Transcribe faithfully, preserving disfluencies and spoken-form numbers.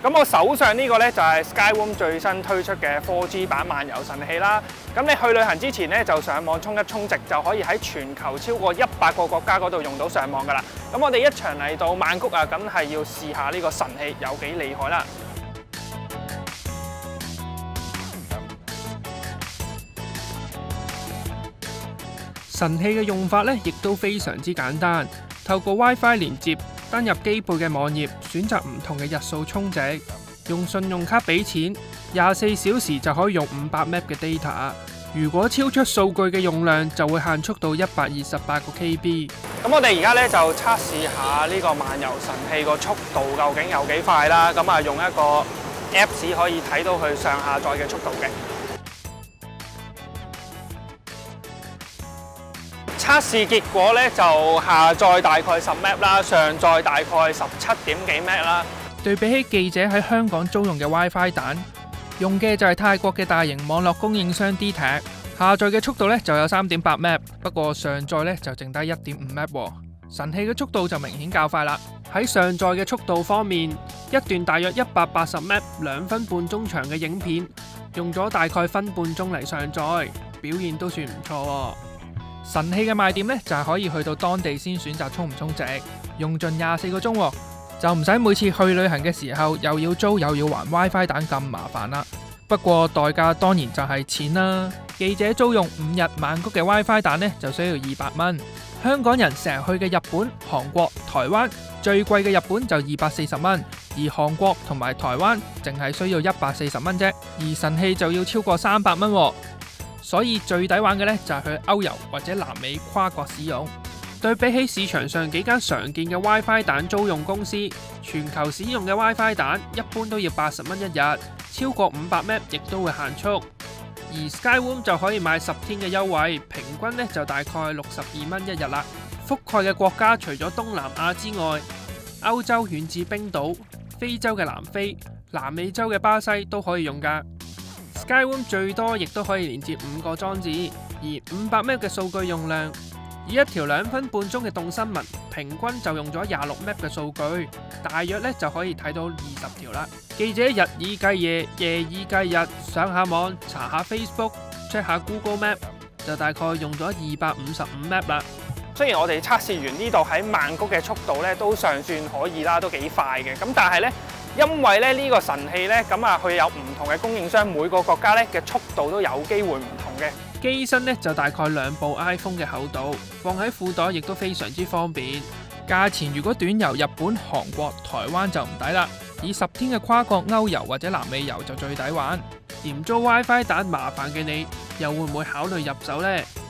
咁我手上呢個咧就係 SkyRoam 最新推出嘅 四 G 版漫遊神器啦。咁你去旅行之前咧就上網充一充值，就可以喺全球超過一百個國家嗰度用到上網噶啦。咁我哋一場嚟到曼谷啊，梗係要試下呢個神器有幾厲害啦！ 神器嘅用法咧，亦都非常之簡單。透過 WiFi 連接，登入機背嘅網頁，選擇唔同嘅日數充值，用信用卡俾錢，廿四小時就可以用五百 M B 嘅 data。如果超出數據嘅用量，就會限速到一百二十八個 K B。 咁我哋而家咧就測試下呢個漫遊神器個速度究竟有幾快啦。咁啊，用一個 Apps 可以睇到佢上下載嘅速度嘅。測試結果咧就下載大概十 M B 啦，上載大概十七點幾 M B 啦。 對比起記者喺香港租用嘅 WiFi 蛋，用嘅就係泰國嘅大型網絡供應商 D T A C， 下載嘅速度咧就有 三點八 M B， 不過上載咧就剩低一點五 M B。神器嘅速度就明顯較快啦。喺上載嘅速度方面，一段大約一百八十 M B、兩分半鐘長嘅影片，用咗大概分半鐘嚟上載，表現都算唔錯。神器嘅賣點咧就係可以去到當地先選擇充唔充值，用盡廿四個鐘，就唔使每次去旅行嘅時候又要租又要還 WiFi 蛋咁麻煩啦。不過代價當然就係錢啦。記者租用五日曼谷嘅 WiFi 蛋咧就需要二百蚊，香港人成日去嘅日本、韓國、台灣最貴嘅日本就二百四十蚊，而韓國同埋台灣淨係需要一百四十蚊啫，而神器就要超過三百蚊。所以最抵玩嘅呢，就係去歐遊或者南美跨國使用。對比起市場上幾間常見嘅 WiFi 蛋租用公司，全球使用嘅 WiFi 蛋一般都要八十蚊一日，超過五百 M B 亦都會限速。而 SkyRoam 就可以買十天嘅優惠，平均呢就大概六十二蚊一日啦。覆蓋嘅國家除咗東南亞之外，歐洲遠至冰島、非洲嘅南非、南美洲嘅巴西都可以用㗎。SkyRoam 最多亦都可以連接五個裝置，而五百 M B 嘅數據用量，以一條兩分半鐘嘅動新聞，平均就用咗廿六 M B 嘅數據，大約咧就可以睇到二十條啦。記者日以繼夜，夜以繼日，上下網查下 Facebook，check 下 Google Map， 就大概用咗二百五十五 M B 啦。 雖然我哋測試完呢度喺曼谷嘅速度咧都尚算可以啦，都幾快嘅。咁但係咧，因為咧呢個神器咧，咁啊佢有唔同嘅供應商，每個國家咧嘅速度都有機會唔同嘅。 機身咧就大概兩部 iPhone 嘅厚度，放喺褲袋亦都非常之方便。價錢如果短遊日本、韓國、台灣就唔抵啦，以十天嘅跨國歐遊或者南美遊就最抵玩。嫌租 WiFi 蛋麻煩嘅你，又會唔會考慮入手呢？